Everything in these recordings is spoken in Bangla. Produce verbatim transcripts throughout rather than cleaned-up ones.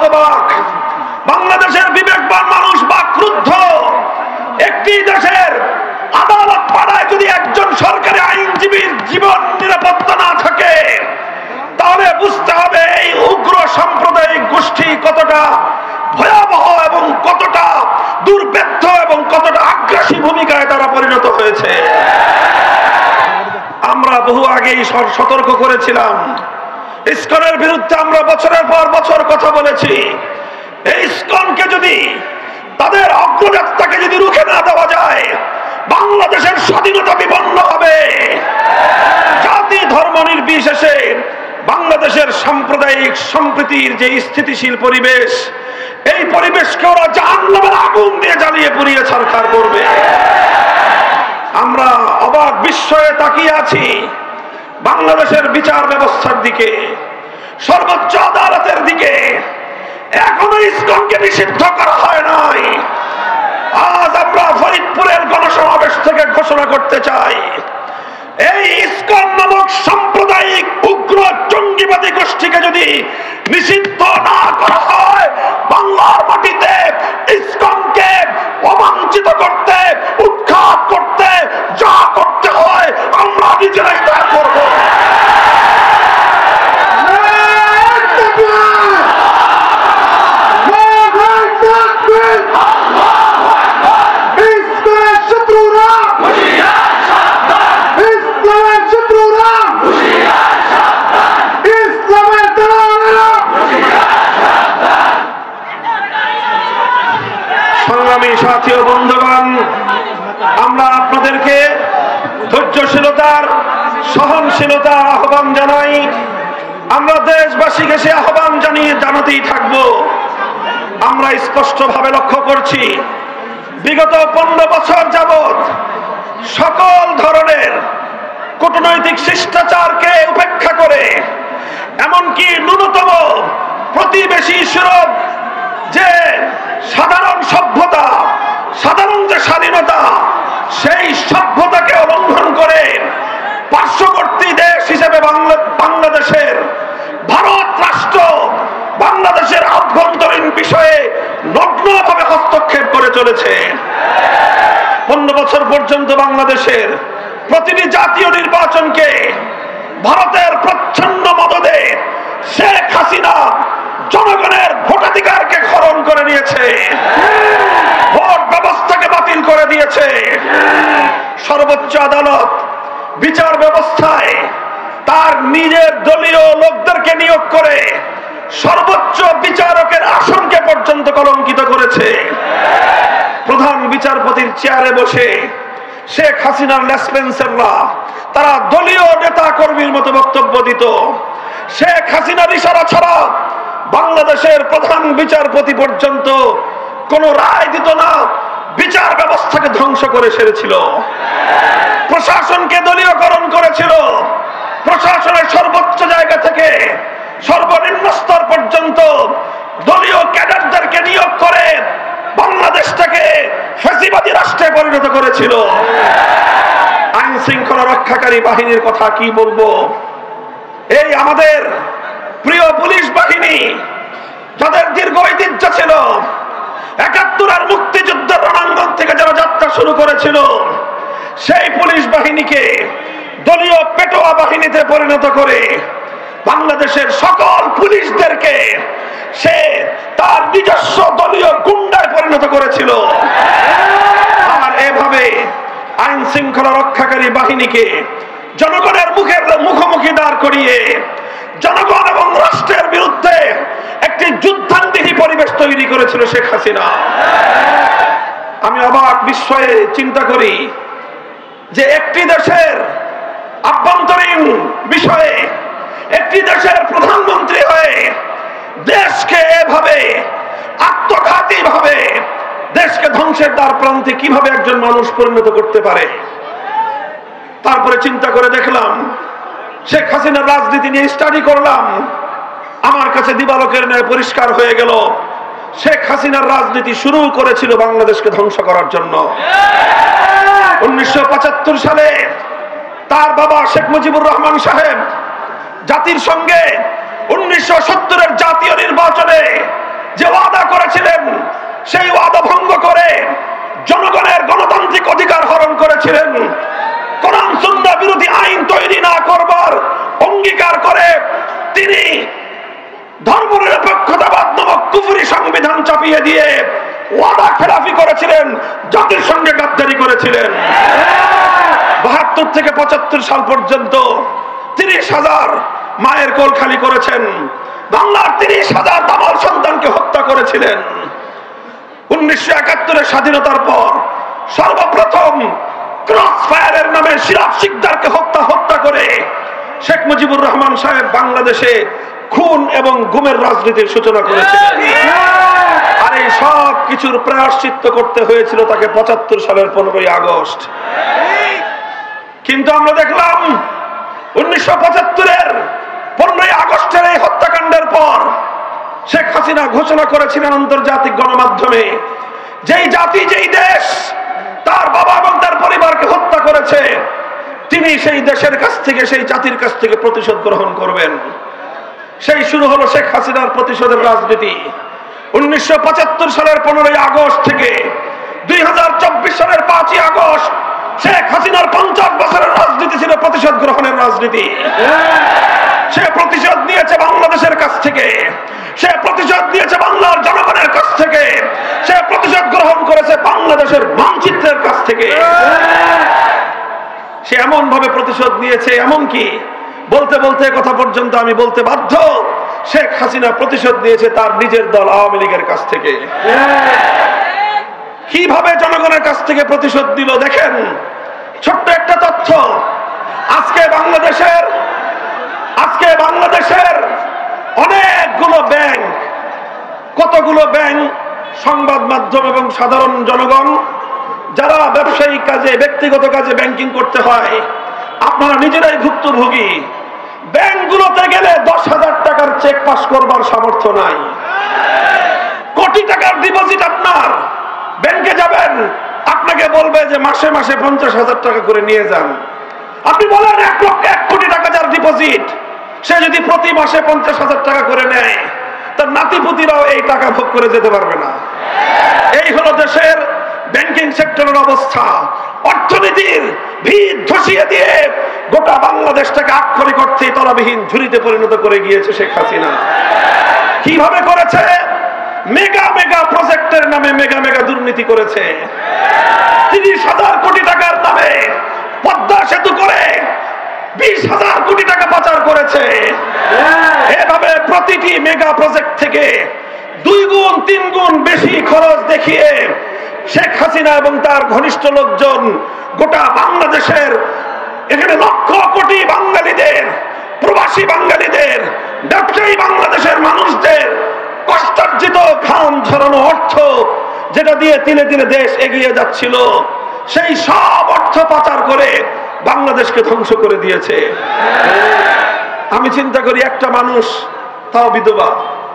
হতবাক। বাংলাদেশের বিবেকবান মানুষ বা ক্রুদ্ধ। একটি দেশের আদালত পাড়ায় যদি একজন সরকারি আইনজীবীর জীবন নিরাপত্তা না থাকে, তাহলে বুঝতে হবে এই উগ্র সাম্প্রদায়িক গোষ্ঠী কতটা ভয়াবহ এবং কতটা দুর্বৃত্ত এবং কতটা আগ্রাসী ভূমিকায় তারা পরিণত হয়েছে। আমরা বহু আগেই সতর্ক করেছিলাম, ইসকনের বিরুদ্ধে আমরা বছরের পর বছর কথা বলেছি। এই ইসকনকে যদি, তাদের অগ্রযাত্রাকে যদি রুখে না দেওয়া যায়, বাংলাদেশের স্বাধীনতা বিপন্ন হবে। জাতি ধর্ম নির্বিশেষে বাংলাদেশের সাম্প্রদায়িক সম্প্রীতির যে স্থিতিশীল পরিবেশ, এই পরিবেশকে ওরা জাহান্নামের আগুন দিয়ে জ্বালিয়ে পুড়িয়ে ছারখার করবে। আমরা অবাক বিস্ময়ে তাকিয়ে আছি বাংলাদেশের বিচার ব্যবস্থার দিকে, সর্বোচ্চ আদালতের দিকে। এখনো ইসকনকে নিষিদ্ধ করা হয় নাই। আজ আমরা ফরিদপুরের গণসমাবেশ থেকে ঘোষণা করতে চাই, এই ইসকন নামক সাম্প্রদায়িক উগ্র জঙ্গিবাদী গোষ্ঠীকে যদি নিষিদ্ধ না করা হয়, বাংলার মাটিতে ইসকনকে অবাঞ্ছিত করতে, উৎখাত করতে যা করতে হয় আমরা নিজেরাই তা করব। সাথী ও বন্ধুগণ, আমরা আপনাদেরকে ধৈর্যশীলতার, সহনশীলতার আহ্বান জানাই। আমরা দেশবাসীকে সে আহ্বান জানিয়ে জানাতেই থাকব। আমরা স্পষ্টভাবে লক্ষ্য করছি, বিগত পনেরো বছর যাবৎ সকল ধরনের কূটনৈতিক শিষ্টাচারকে উপেক্ষা করে, এমনকি ন্যূনতম প্রতিবেশী সুরভ যে সাধারণ সভ্যতা, সাধারণ যে স্বাধীনতা, সেই সভ্যতাকে লঙ্ঘন করে পার্শ্ববর্তী দেশ হিসেবে বাংলাদেশের ভারত রাষ্ট্র বাংলাদেশের আভ্যন্তরীণ বিষয়ে নগ্নভাবে হস্তক্ষেপ করে চলেছে। পনেরো বছর পর্যন্ত বাংলাদেশের প্রতিটি জাতীয় নির্বাচনকে ভারতের প্রচ্ছন্ন মদদে শেখ হাসিনা জনগণের ভোটাধিকারকে হরণ করে নিয়েছে, ভোট ব্যবস্থাকে বাতিল করে দিয়েছে। সর্বোচ্চ আদালত বিচার ব্যবস্থায় তার নিজের দলীয় লোকদেরকে নিয়োগ করে সর্বোচ্চ বিচারকের আসনকে পর্যন্ত কলঙ্কিত করেছে। প্রধান বিচারপতির চেয়ারে বসে শেখ হাসিনার লেসপেন্সাররা তারা দলীয় নেতা কর্মীর মতো বক্তব্য দিত। শেখ হাসিনার ইশারা ছাড়া বাংলাদেশের প্রধান বিচারপতি পর্যন্ত কোন রায় দিত না, বিচার ব্যবস্থাকে ধ্বংস করে সেরেছিল। প্রশাসনকে দলীয়করণ করেছিল। প্রশাসনের সর্বোচ্চ জায়গা থেকে সর্বনিম্ন স্তর পর্যন্ত দলীয় ক্যাডারদেরকে নিয়োগ করে বাংলাদেশটাকে ফ্যাসিবাদী রাষ্ট্রে পরিণত করেছিল। আইন শৃঙ্খলা রক্ষাকারী বাহিনীর কথা কি বলবো? এই আমাদের প্রিয় পুলিশ বাহিনী, যাদের দীর্ঘ ঐতিহ্য ছিল, একাত্তরের মুক্তিযুদ্ধের রণাঙ্গন থেকে যারা যাত্রা শুরু করেছিল, সেই পুলিশ বাহিনীকে দলীয় পেটোয়া বাহিনীতে পরিণত করে বাংলাদেশের সকল পুলিশদেরকে সে তার নিজস্ব দলীয় গুন্ডায় পরিণত করেছিল। আর এভাবে আইন শৃঙ্খলা রক্ষাকারী বাহিনীকে জনগণের মুখের মুখোমুখি দাঁড় করিয়ে জনগণ এবং রাষ্ট্রের বিরুদ্ধে একটি যুদ্ধান্তিহী পরিবেশ তৈরি করেছিল শেখ হাসিনা। আমি অবাক বিস্ময়ে চিন্তা করি যে একটি দেশের আভ্যন্তরীণ বিষয়ে একটি দেশের প্রধানমন্ত্রী হয়ে দেশকে এভাবে আত্মঘাতী ভাবে দেশকে ধ্বংসের দ্বার প্রান্তে কিভাবে একজন মানুষ পরিণত করতে পারে। তারপরে চিন্তা করে দেখলাম, শেখ হাসিনার রাজনীতি নিয়ে স্টাডি করলাম, আমার কাছে দিবালোকের ন্যায় পরিষ্কার হয়ে গেল শেখ হাসিনার রাজনীতি শুরু করেছিল বাংলাদেশকে ধ্বংস করার জন্য। উনিশশো পঁচাত্তর সালে তার বাবা শেখ মুজিবুর রহমান সাহেব জাতির সঙ্গে উনিশশো সত্তরের জাতীয় নির্বাচনে যে ওয়াদা করেছিলেন সেই ওয়াদা ভঙ্গ করে জনগণের গণতান্ত্রিক অধিকার হরণ করেছিলেন, কোরআন সুন্নাহ বিরোধী আইন তৈরি না করবার অঙ্গীকার করে তিনি ধর্মনিরপেক্ষতাবাদ নামক কুফরি সংবিধান চাপিয়ে দিয়ে ওয়াদা খেলাফি করেছিলেন, জাতির সঙ্গে গাদ্দারি করেছিলেন। বাহাত্তর থেকে পঁচাত্তর সাল পর্যন্ত তিরিশ হাজার মায়ের কোল খালি করেছেন, বাংলার তিরিশ হাজার দামাল সন্তানকে হত্যা করেছিলেন। উনিশশো একাত্তরের স্বাধীনতার পর সর্বপ্রথম ক্রস ফায়ারের নামে সিরাজ শিকদারকে হত্যা হত্যা করে শেখ মুজিবুর রহমান সাহেব বাংলাদেশে খুন এবং গুমের রাজনীতির সূচনা করেছিলেন। আর এই সব কিছুর প্রায়শ্চিত্ত করতে হয়েছিল তাকে পঁচাত্তর সালের পনেরোই আগস্ট। কিন্তু আমরা দেখলাম উনিশশো পঁচাত্তরের পনেরোই আগস্টের এই হত্যাকাণ্ডের পর শেখ হাসিনা ঘোষণা করেছিলেন আন্তর্জাতিক গণমাধ্যমে, যেই জাতি যেই দেশ তার বাবা এবং তার পরিবারকে হত্যা করেছে তিনি সেই দেশের কাছ থেকে সেই জাতির কাছ থেকে প্রতিশোধ গ্রহণ করবেন। সেই শুরু হলো শেখ হাসিনার প্রতিশোধের রাজনীতি। উনিশশো পঁচাত্তর সালের পনেরোই আগস্ট থেকে দুই হাজার চব্বিশ সালের পাঁচই আগস্ট শেখ হাসিনার পঞ্চাশ বছরের রাজনীতি ছিল প্রতিশোধ গ্রহণের রাজনীতি। সে প্রতিশোধ নিয়েছে বাংলাদেশের কাছ থেকে, সে প্রতিশোধ নিয়েছে বাংলার জনগণের কাছ থেকে, সে প্রতিশোধ গ্রহণ করেছে বাংলাদেশের মানচিত্রের কাছ থেকে। সে এমন ভাবে প্রতিশোধ নিয়েছে, এমনকি বলতে বলতে কথা পর্যন্ত আমি বলতে বাধ্য, শেখ হাসিনা প্রতিশোধ নিয়েছে তার নিজের দল আওয়ামী লীগের কাছ থেকে। কিভাবে জনগণের কাছ থেকে প্রতিশোধ দিল দেখেন। ছোট্ট একটা তথ্য, আজকে বাংলাদেশের আজকে বাংলাদেশের অনেকগুলো ব্যাংক, কতগুলো ব্যাংক, সংবাদ মাধ্যম এবং সাধারণ জনগণ যারা ব্যবসায়িক কাজে ব্যক্তিগত কাজে ব্যাংকিং করতে হয় আপনারা নিজেরাই ভুক্তভোগী। ব্যাংকগুলোতে গেলে দশ হাজার টাকার চেক পাস করবার সামর্থ্য নাই। কোটি টাকার ডিপোজিট আপনার, ব্যাংকে যাবেন আপনাকে বলবে যে মাসে মাসে পঞ্চাশ হাজার টাকা করে নিয়ে যান। আপনি বলেন এক লক্ষ এক কোটি টাকা যার ডিপোজিট, সে যদি প্রতি মাসে পঞ্চাশ হাজার টাকা করে নেয় তার নাতিপুতিরাও এই টাকা ভোগ করে যেতে পারবে না। এই হলো দেশের ব্যাংকিং সেক্টরের অবস্থা। অর্থনীতির ভিত ধসিয়ে দিয়ে গোটা বাংলাদেশটাকে আক্ষরিক অর্থে তলাবিহীন ঝুড়িতে পরিণত করে গিয়েছে শেখ হাসিনা। কিভাবে করেছে? মেগা মেগা প্রজেক্টের নামে মেগা মেগা দুর্নীতি করেছে। তিরিশ হাজার কোটি টাকার নামে পদ্মা সেতু করে বিশ হাজার কোটি টাকা পাচার করেছে। এভাবে প্রতিটি মেগা প্রজেক্ট থেকে দুই গুণ তিন গুণ বেশি খরচ দেখিয়ে শেখ হাসিনা এবং তার ঘনিষ্ঠ লোকজন গোটা বাংলাদেশের এখানে লক্ষ কোটি বাঙালিদের, প্রবাসী বাঙালিদের, ব্যবসায়ী বাংলাদেশের মানুষদের কষ্টার্জিত ঘাম ঝরানো অর্থ যেটা দিয়ে তিলে তিলে দেশ এগিয়ে যাচ্ছিল সেই সব অর্থ পাচার করে বাংলাদেশকে ধ্বংস করে দিয়েছে। আমি চিন্তা করি একটা মানুষ, তাও বিধবা,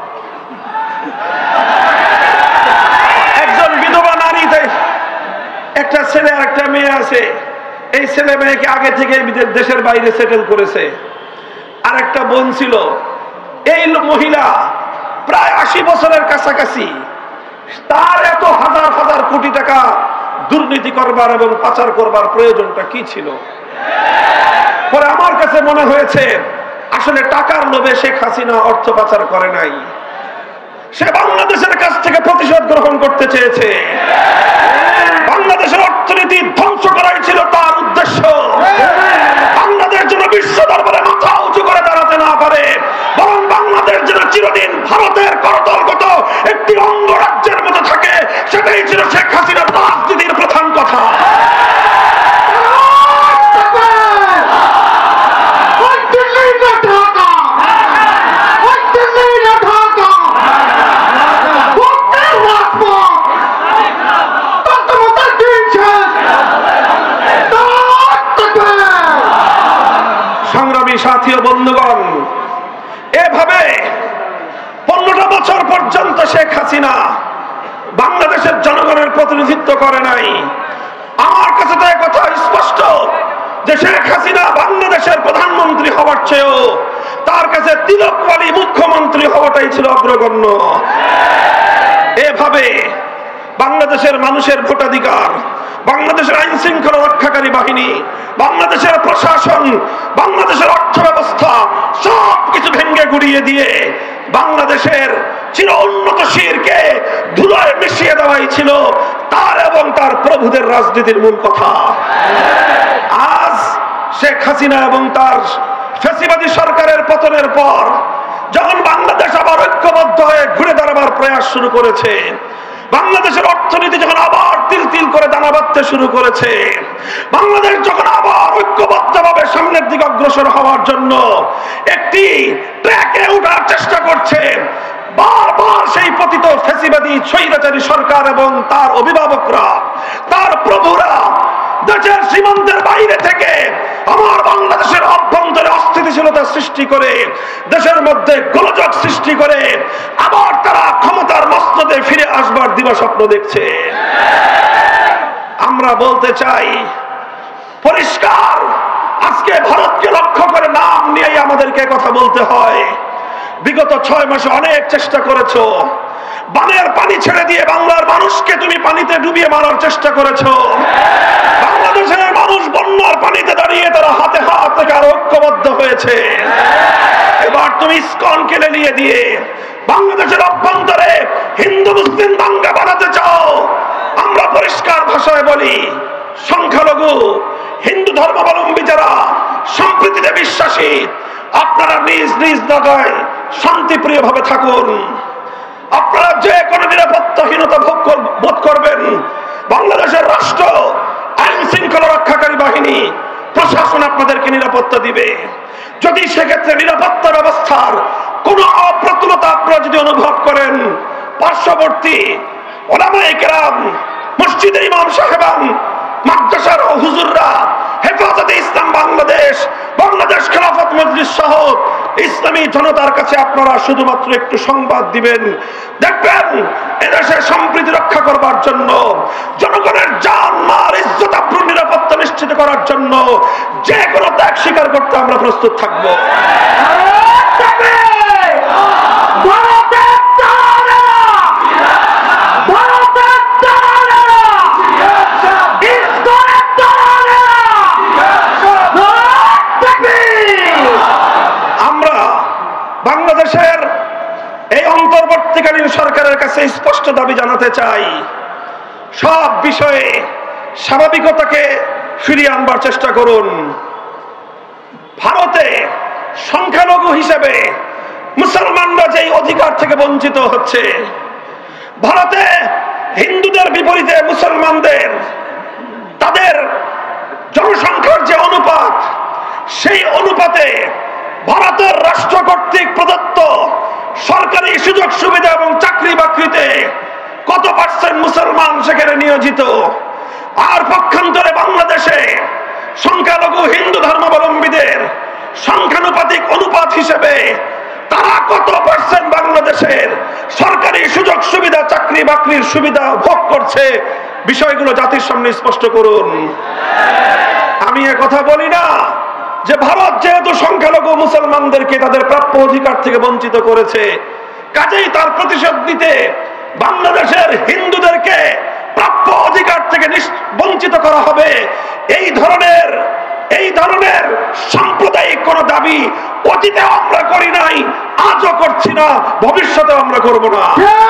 একজন বিধবা নারী, একটা ছেলে আর একটা মেয়ে আছে, এই ছেলে মেয়েকে আগে থেকে দেশের বাইরে সেটেল করেছে। আর একটা বোন ছিল, এই মহিলা প্রায় আশি বছরের কাছাকাছি, তার এত হাজার হাজার কোটি টাকা দুর্নীতি করবার এবং পাচার করবার প্রয়োজনটা কি ছিল? পরে আমার কাছে মনে হয়েছে আসলে টাকার লোভে শেখ হাসিনা অর্থ পাচার করে নাই, সে বাংলাদেশের কাছ থেকে প্রতিশোধ গ্রহণ করতে চেয়েছে। বাংলাদেশের অর্থনীতি ধ্বংস করাই ছিল তার উদ্দেশ্য। বাংলাদেশ যেন বিশ্ব দরবারে মাথা উঁচু করে দাঁড়াতে না পারে, বরং বাংলাদেশ যেন চিরদিন ভারতের করতলগত একটি অঙ্গরাজ্যের মতো থাকে, সেটাই ছিল শেখ হাসিনার রাজনীতির প্রধান কথা। সংগ্রামী সাথী ও বন্ধুগণ, এভাবে পনেরোটা বছর পর্যন্ত শেখ হাসিনা বাংলাদেশের জনগণের প্রতিনিধিত্ব করে নাই। আমার কাছে তো কথা স্পষ্ট, যে শেখ হাসিনা বাংলাদেশের প্রধানমন্ত্রী হওয়ার চেয়েও তার কাছে তিলকওয়ালী মুখ্যমন্ত্রী হওয়াটাই ছিল অগ্রগণ্য। এভাবে বাংলাদেশের মানুষের ভোটাধিকার, বাংলাদেশের আইন শৃঙ্খলা রক্ষাকারী বাহিনী, বাংলাদেশের প্রশাসন, বাংলাদেশের অর্থ ব্যবস্থা সবকিছু ভেঙে গুড়িয়ে দিয়ে বাংলাদেশের চির উন্নতশীলকে ধুলায় মিশিয়ে দেওয়াই ছিল তার এবং তার প্রভুদের রাজনীতির মূল কথা। আজ শেখ হাসিনা এবং তার ফ্যাসিবাদী সরকারের পতনের পর যখন বাংলাদেশ আবার ঐক্যবদ্ধ হয়ে ঘুরে দাঁড়াবার প্রয়াস শুরু করেছে, বাংলাদেশের অর্থনীতি যখন আবার তিল তিল করে দানা বাঁধতে শুরু করেছে, বাংলাদেশ যখন আবার ঐক্যবদ্ধভাবে সামনের দিকে অগ্রসর হওয়ার জন্য একটি ট্র্যাকে ওঠার চেষ্টা করছে, বারবার সেই পতিত ফ্যাসিবাদী স্বৈরাচারী সরকার এবং তার অভিভাবকরা, তার প্রভুরা দেশের সীমান্তের বাইরে থেকে আমার বাংলাদেশের অভ্যন্তরে অস্থিতিশীলতা সৃষ্টি করে, দেশের মধ্যে গোলযোগ সৃষ্টি করে আবার তারা ক্ষমতার মসনদে ফিরে আসবার দিবাস্বপ্ন দেখছে। আমরা বলতে চাই পরিষ্কার, আজকে ভারতকে লক্ষ্য করে নাম নিয়েই আমাদেরকে কথা বলতে হয়। বিগত ছয় মাসে অনেক চেষ্টা করেছো, বানের পানি ছেড়ে দিয়ে বাংলার মানুষকে তুমি পানিতে ডুবিয়ে মারার চেষ্টা করেছো। বাংলাদেশের মানুষ বন্যার পানিতে দাঁড়িয়ে তারা হাতে হাত থেকে আর ঐক্যবদ্ধ হয়েছে। এবার তুমি ইসকন কেলে নিয়ে দিয়ে বাংলাদেশের অভ্যন্তরে হিন্দু মুসলিম দাঙ্গা বানাতে চাও। আমরা পরিষ্কার ভাষায় বলি, সংখ্যালঘু হিন্দু ধর্মাবলম্বী যারা সম্প্রীতিতে বিশ্বাসী, আপনারা নিজ নিজ জায়গায় শান্তিপ্রিয় ভাবে থাকুন। আপনারা যে কোনো নিরাপত্তাহীনতা বোধ করবেন, বাংলাদেশের রাষ্ট্র, আইন শৃঙ্খলা রক্ষাকারী বাহিনী, প্রশাসন আপনাদেরকে নিরাপত্তা দিবে। যদি সেক্ষেত্রে নিরাপত্তা ব্যবস্থার কোন অপ্রতুলতা আপনারা যদি অনুভব করেন, পার্শ্ববর্তী ওলামায়ে কেরাম, মসজিদের ইমাম সাহেবান, মাদ্রাসার হুজুররা, হেফাজতে ইসলাম বাংলাদেশ, বাংলাদেশ খেলাফত মজলিস সহ ইসলামী জনতার কাছে আপনারা শুধুমাত্র একটু সংবাদ দিবেন, দেখবেন এদেশের সম্প্রীতি রক্ষা করবার জন্য, জনগণের জান মাল ইজ্জত আবরুর নিরাপত্তা নিশ্চিত করার জন্য যে কোনো ত্যাগ স্বীকার করতে আমরা প্রস্তুত থাকবো। বাংলাদেশের এই অন্তর্বর্তীকালীন সরকারের কাছে স্পষ্ট দাবি জানাতে চাই, সব বিষয়ে স্বাভাবিকতাকে ফিরিয়ে আনবার চেষ্টা করুন। ভারতে সংখ্যালঘু হিসেবে মুসলমানরা যেই অধিকার থেকে বঞ্চিত হচ্ছে, ভারতে হিন্দুদের বিপরীতে মুসলমানদের তাদের জনসংখ্যার যে অনুপাত, সেই অনুপাতে ভারতের রাষ্ট্র কর্তৃক প্রদত্ত সরকারি সুযোগ সুবিধা এবং চাকরি বাকরিতে কত পার্সেন্ট মুসলমান সেখানে নিয়োজিত, আর পক্ষান্তরে বাংলাদেশে সংখ্যালঘু হিন্দু ধর্মাবলম্বীদের সংখ্যানুপাতিক অনুপাত হিসেবে তারা কত পার্সেন্ট বাংলাদেশের সরকারি সুযোগ সুবিধা, চাকরি বাকরির সুবিধা ভোগ করছে, বিষয়গুলো জাতির সামনে স্পষ্ট করুন। আমি এ কথা বলি না যে ভারত যেহেতু সংখ্যালঘু মুসলমানদেরকে তাদের প্রাপ্য অধিকার থেকে বঞ্চিত করেছে, কাজেই তার প্রতিশোধ নিতে বাংলাদেশের হিন্দুদেরকে প্রাপ্য অধিকার থেকে বঞ্চিত করা হবে, এই ধরনের এই ধরনের সাম্প্রদায়িক কোন দাবি অতীতে আমরা করি নাই, আজও করছি না, ভবিষ্যতে আমরা করব না।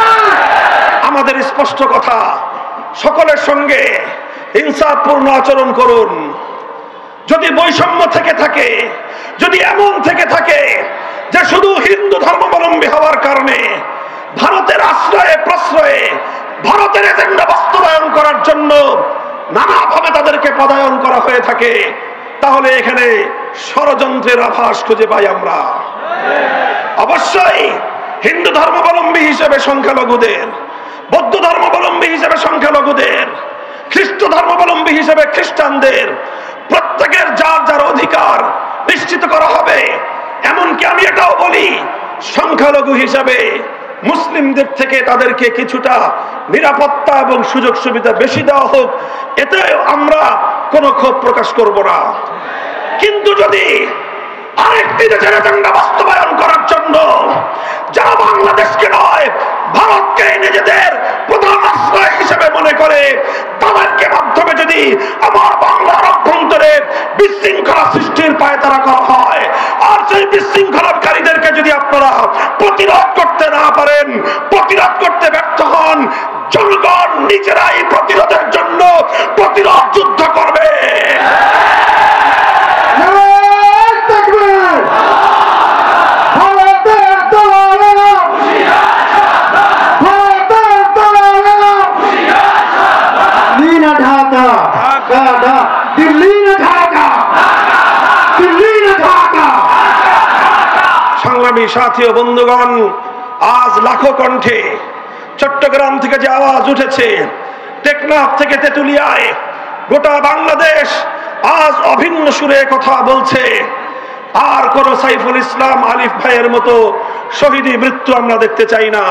আমাদের স্পষ্ট কথা, সকলের সঙ্গে ইনসাফপূর্ণ আচরণ করুন। যদি বৈষম্য থেকে থাকে, যদি এমন থেকে থাকে যে শুধু হিন্দু ধর্মাবলম্বী হওয়ার কারণে ভারতের আশ্রয়ে প্রশ্রয়ে ভারতের এজেন্ডা বাস্তবায়ন করার জন্য নানাভাবে তাদেরকে পদায়ন করা হয়ে থাকে, তাহলে এখানে ষড়যন্ত্রের আভাস খুঁজে পাই আমরা। অবশ্যই হিন্দু ধর্মাবলম্বী হিসেবে সংখ্যালঘুদের, বৌদ্ধ ধর্মাবলম্বী হিসেবে সংখ্যালঘুদের, খ্রিস্ট ধর্মাবলম্বী হিসেবে খ্রিস্টানদের প্রত্যেকের যার যার অধিকার নিশ্চিত করা হবে। এমনকি আমি এটাও বলি, সংখ্যালঘু হিসেবে মুসলিমদের থেকে তাদেরকে কিছুটা নিরাপত্তা এবং সুযোগ সুবিধা বেশি দেওয়া হোক, এতে আমরা কোনো ক্ষোভ প্রকাশ করব না। কিন্তু যদি আরেকটি দেশের এজেন্ডা বাস্তবায়ন করার জন্য যারা বাংলাদেশকে নয় ভারতকে নিজেদের প্রধান আশ্রয় হিসেবে মনে করে, তাদেরকে মাধ্যমে যদি আমার বাংলার অভ্যন্তরে বিশৃঙ্খলা সৃষ্টির পায়তারা করা হয়, আর সেই বিশৃঙ্খলাকারীদেরকে যদি আপনারা প্রতিরোধ করতে না পারেন, প্রতিরোধ করতে ব্যর্থ হন, জনগণ নিজেরাই প্রতিরোধের জন্য প্রতিরোধ যুদ্ধ করবে। সংগ্রামী সাথী ও বন্ধুগণ, আজ লাখো কণ্ঠে চট্টগ্রাম থেকে যে আওয়াজ উঠেছে, টেকনাফ থেকে তেতুলিয়ায়, গোটা বাংলাদেশ আজ অভিন্ন সুরে কথা বলছে, আর কোন সাইফুল ইসলাম আলিফ ভাইয়ের মতো শহীদি মৃত্যু আমরা দেখতে চাই না,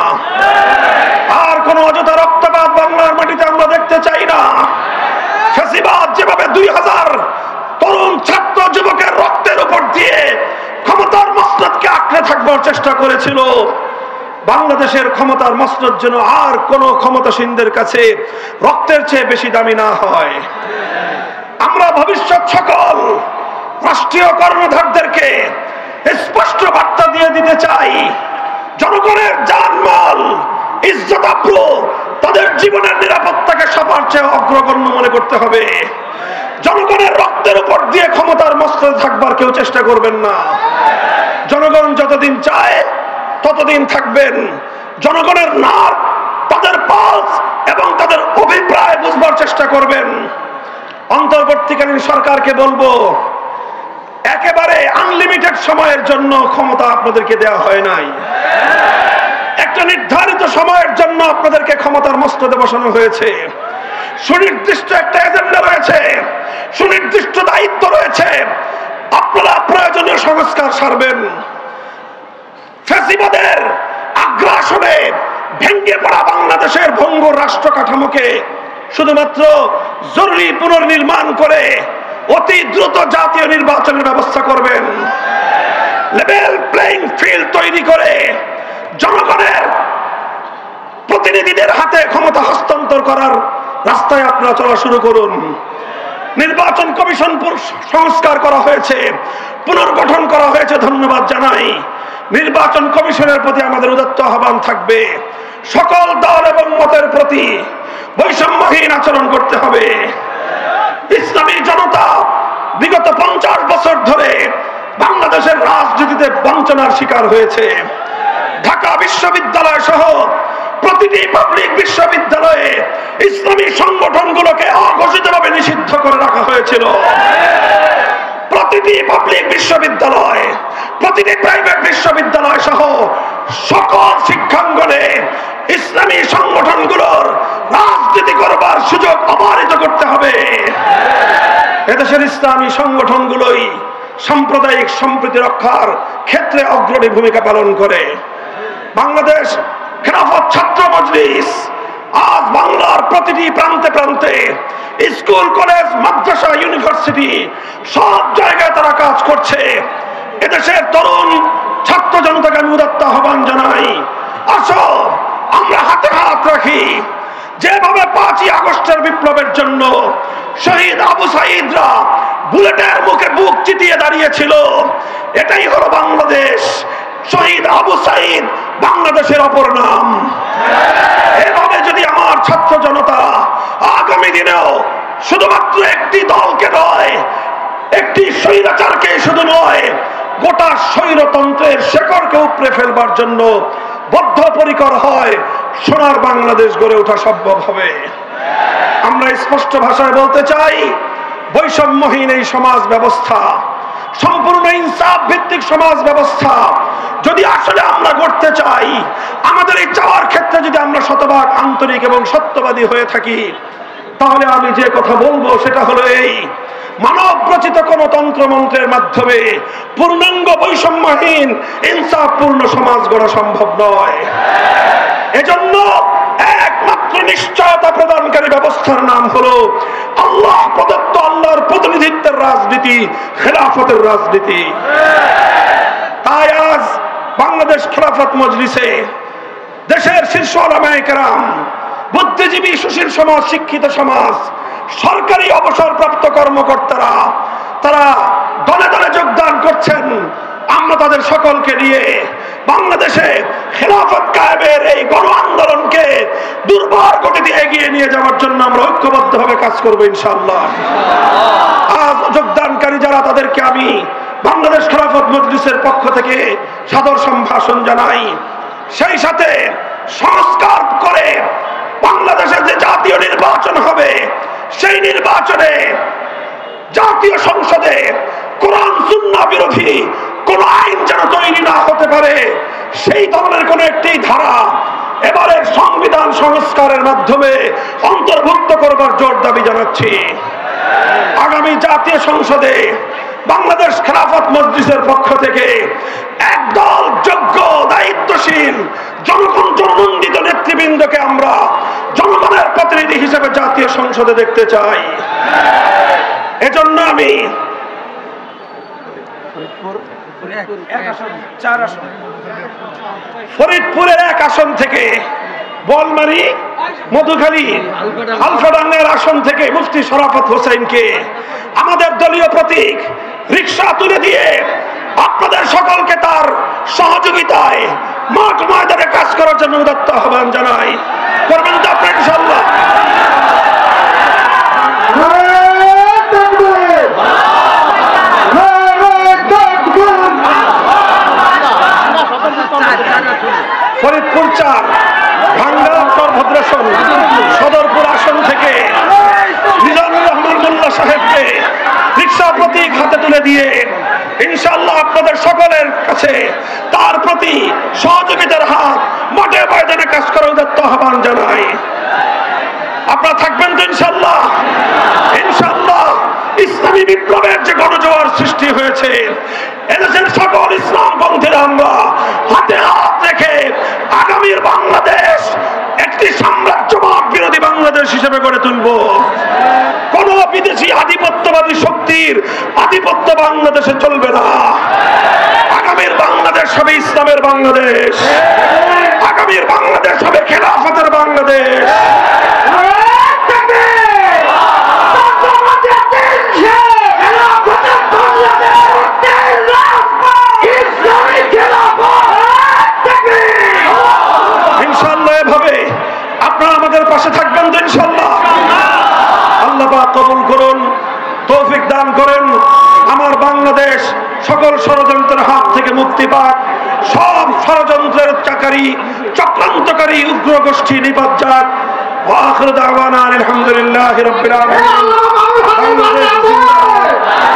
আর কোন অযথা রক্তপাত বাংলার মাটিতে আমরা দেখতে চাই না। ফ্যাসিবাদ যেভাবে দুই হাজার তরুণ ছাত্র যুবকের রক্তের উপর দিয়ে ক্ষমতার মসনদকে আঁকড়ে থাকবার চেষ্টা করেছিল, বাংলাদেশের ক্ষমতার মসনদ যেন আর কোন ক্ষমতাসীনদের কাছে রক্তের চেয়ে বেশি দামি না হয়। আমরা ভবিষ্যৎ সকল রাষ্ট্রীয় কর্ণধারদেরকে স্পষ্ট বার্তা দিয়ে দিতে চাই, জনগণের জানমাল ইজ্জত আবরু তাদের জীবনের নিরাপত্তাকে সবার চেয়ে অগ্রগণ্য মনে করতে হবে। জনগণের রক্তের উপর দিয়ে ক্ষমতার মসনদে থাকবার কেউ চেষ্টা করবেন না। জনগণ যতদিন চায় ততদিন থাকবেন। জনগণের নাক, তাদের পালস এবং তাদের অভিপ্রায় বুঝবার চেষ্টা করবেন। অন্তর্বর্তীকালীন সরকারকে বলবো, একেবারে আনলিমিটেড সময়ের জন্য ক্ষমতা আপনাদেরকে দেওয়া হয় নাই, একটা নির্ধারিত সময়ের জন্য আপনাদেরকে ক্ষমতার মসনদে বসানো হয়েছে। সুনির্দিষ্ট একটা এজেন্ডা রয়েছে, সুনির্দিষ্ট দায়িত্ব রয়েছে, আপনারা প্রয়োজনীয় সংস্কার সারবেন। ফ্যাসিবাদের আগ্রাসনে ভেঙে পড়া বাংলাদেশের ভঙ্গুর রাষ্ট্র কাঠামোকে শুধুমাত্র জরুরি পুনর্নির্মাণ করে অতি দ্রুত জাতীয় নির্বাচনের ব্যবস্থা করবেন। লেভেল প্লেইং ফিল্ড তৈরি করে জনগণের প্রতিনিধিদের হাতে ক্ষমতা হস্তান্তর করার রাস্তায় আপনারা চলা শুরু করুন। নির্বাচন কমিশন সংস্কার করা হয়েছে, পুনর্গঠন করা হয়েছে, ধন্যবাদ জানাই। নির্বাচন কমিশনের প্রতি আমাদের উদাত্ত আহ্বান থাকবে, সকল দল এবং মতের প্রতি বৈষম্যহীন আচরণ করতে হবে। ইসলামী জনতা বিগত পঞ্চাশ বছর ধরে বাংলাদেশের রাজনীতিতে বঞ্চনার শিকার হয়েছে। ঢাকা বিশ্ববিদ্যালয় সহ প্রতিটি পাবলিক বিশ্ববিদ্যালয়ে ইসলামী সংগঠনগুলোকে অঘোষিতভাবে নিষিদ্ধ করে রাখা হয়েছিল। প্রতিটি পাবলিক বিশ্ববিদ্যালয়, প্রতিটি প্রাইভেট বিশ্ববিদ্যালয় সহ সকল শিক্ষাঙ্গনে ইসলামী সংগঠনগুলোর রাজনীতি করবার সুযোগ অবারিত করতে হবে। এদেশের ইসলামী সংগঠনগুলোই সাম্প্রদায়িক সম্প্রীতি রক্ষার ক্ষেত্রে অগ্রণী ভূমিকা পালন করে। বাংলাদেশ খেলাফত ছাত্র মজলিস আজ বাংলার প্রতিটি প্রান্তে প্রান্তে, স্কুল, কলেজ, মাদ্রাসা, ইউনিভার্সিটি সব জায়গায় তারা কাজ করছে। এদেশের তরুণ ছাত্র জনতাকে আমি উদাত্ত আহ্বান জানাই, আসো আমরা হাতে হাত রাখি। যেভাবে পাঁচই আগস্টের বিপ্লবের জন্য শহীদ আবু সাঈদরা বুলেটের মুখে বুক চিতিয়ে দাঁড়িয়েছিল, এটাই হলো বাংলাদেশ। শহীদ আবু সাঈদ বাংলাদেশের অপর নাম। এভাবে যদি আমার ছাত্র জনতা আগামী দিনেও শুধুমাত্র একটি দলকে নয়, একটি স্বৈরাচারকে শুধু নয়, গোটা স্বৈরতন্ত্রের শেকড়কে উপড়ে ফেলবার জন্য বদ্ধপরিকর হয়, সোনার বাংলাদেশ গড়ে ওঠা সম্ভব হবে। আমরা স্পষ্ট ভাষায় বলতে চাই, বৈষম্যহীন এই সমাজ ব্যবস্থা, সম্পূর্ণ ইনসাফ ভিত্তিক সমাজ ব্যবস্থা যদি আসলে আমরা গড়তে চাই, আমাদের এই চাওয়ার ক্ষেত্রে যদি আমরা শতভাগ আন্তরিক এবং সত্যবাদী হয়ে থাকি, তাহলে আমি যে কথা বলবো সেটা হলো এই, মানব রচিত কোন তন্ত্রমন্ত্রের মাধ্যমে পূর্ণাঙ্গ বৈষম্যহীন ইনসাফপূর্ণ সমাজ গড়া সম্ভব নয়। এজন্য একমাত্র নিশ্চয়তা প্রদানকারী ব্যবস্থার নাম হলো আল্লাহ প্রদত্ত, আল্লাহর প্রতিনিধিত্বের রাজনীতি খেলাফতের রাজনীতি। তাই আজ বাংলাদেশ খেলাফত মজলিসে দেশের শীর্ষ উলামায়ে কেরাম, বুদ্ধিজীবী, সুশীল সমাজ, শিক্ষিত সমাজ, সরকারি অবসরপ্রাপ্ত কর্মকর্তারা তারা দলে দলে যোগদান করছেন। আমরা তাদের সকলকে নিয়ে বাংলাদেশে খেলাফত কায়েমের এই গণ আন্দোলনকে দুর্বার গতিতে এগিয়ে নিয়ে যাওয়ার জন্য আমরা ঐক্যবদ্ধভাবে কাজ করব ইনশাআল্লাহ। আজ যোগদানকারী যারা, তাদেরকে আমি বাংলাদেশ খেলাফত মজলিসের পক্ষ থেকে সাদর সম্ভাষণ জানাই। সেই সাথে সংস্কার করে বাংলাদেশে যে জাতীয় নির্বাচন হবে, সেই নির্বাচনে জাতীয় সংসদে কোরআন সুন্নাহ বিরোধী কোন আইন যেন তৈরি না হতে পারে, সেই ধরনের কোন একটি ধারা এবারের সংবিধান সংস্কারের মাধ্যমে অন্তর্ভুক্ত করবার জোর দাবি জানাচ্ছি। আগামী জাতীয় সংসদে বাংলাদেশ খেলাফত মজলিসের পক্ষ থেকে একদল যোগ্য, দায়িত্বশীল, জনগণ জননন্দিত নেতৃবৃন্দকে আমরা জনগণের প্রতিনিধি হিসেবে জাতীয় সংসদে দেখতে চাই। এজন্য আমি ফরিদপুরের এক আসন থেকে, বলমারি, মধুখালী, আলফাডাঙ্গার আসন থেকে মুফতি শরাফত হোসেনকে আমাদের দলীয় প্রতীক রিকশা তুলে দিয়ে আপনাদের সকলকে তার সহযোগিতায় মাঠ ময়দানে কাজ করার জন্য উদাত্ত আহ্বান জানাই। করবেন তো আপনারা ইনশাআল্লাহ? ফরিদপুর চার, ভাঙ্গা উত্তর ভদ্রাসন, সদরপুর আসন থেকে মিজানুর রহমান মোল্লা সাহেবকে রিকশা প্রতীক হাতে তুলে দিয়ে ইনশাআল্লাহ আপনাদের সকলের কাছে তার প্রতি সহযোগিতার হাত মাঠে ময়দানে কাজ করার উদাত্ত আহ্বান জানাই। আপনারা থাকবেন তো ইনশাআল্লাহ? ইনশাআল্লাহ ইসলামী বিপ্লবের যে গণজোয়ার সৃষ্টি হয়েছে, এদেশের সকল ইসলাম পন্থীরা আমরা হাতে হাত রেখে আগামীর বাংলাদেশ একটি সাম্রাজ্যবাদ বিরোধী বাংলাদেশ হিসেবে গড়ে তুলব। কোন বিদেশি আধিপত্যবাদী শক্তির আধিপত্য বাংলাদেশে চলবে না। আগামীর বাংলাদেশ হবে ইসলামের বাংলাদেশ, আগামীর বাংলাদেশ হবে খেলাফতের বাংলাদেশ। ইনশাআল্লাহ এভাবে আপনারা আমাদের পাশে থাকবেন তো ইনশাআল্লাহ? আল্লাহ পাক কবুল করুন, তৌফিক দান করেন। আমার বাংলাদেশ সকল ষড়যন্ত্রের হাত থেকে মুক্তি পাক, সব ষড়যন্ত্রের চাকারী, চক্রান্তকারী উগ্র গোষ্ঠী নিপাত যাক। ওয়া আখিরু দাওয়ানা আলহামদুলিল্লাহি রাব্বিল আলামিন।